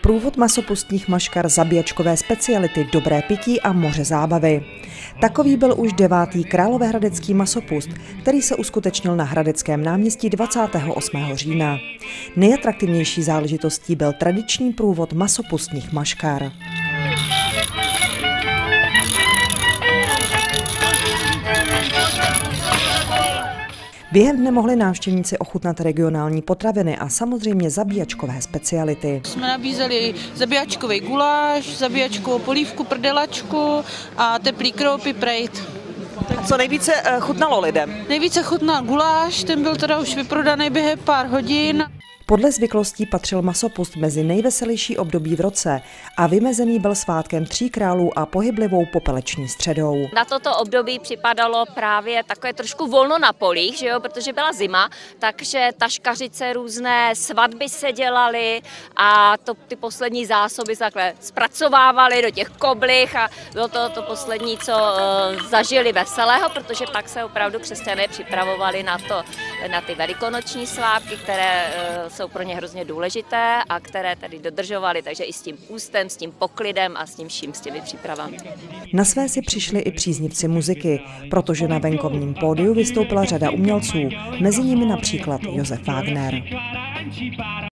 Průvod masopustních maškar, zabíjačkové speciality, dobré pití a moře zábavy. Takový byl už 9. královéhradecký masopust, který se uskutečnil na Hradeckém náměstí 28. října. Nejatraktivnější záležitostí byl tradiční průvod masopustních maškar. Během dne mohli návštěvníci ochutnat regionální potraviny a samozřejmě zabíjačkové speciality. Jsme nabízeli zabíjačkový guláš, zabíjačkovou polívku, prdelačku a teplý kroupy prejt. A co nejvíce chutnalo lidem? Nejvíce chutnal guláš, ten byl teda už vyprodaný během pár hodin. Podle zvyklostí patřil masopust mezi nejveselější období v roce a vymezený byl svátkem Tří králů a pohyblivou popeleční středou. Na toto období připadalo právě takové trošku volno na polích, že jo, protože byla zima, takže taškařice různé, svatby se dělaly a ty poslední zásoby se takhle zpracovávaly do těch koblih a bylo to poslední, co zažili veselého, protože pak se opravdu křesťané připravovali na ty velikonoční svátky, které jsou pro ně hrozně důležité a které tedy dodržovali, takže i s tím půstem, s tím poklidem a s tím vším, s těmi přípravami. Na své si přišli i příznivci muziky, protože na venkovním pódiu vystoupila řada umělců, mezi nimi například Josef Wagner.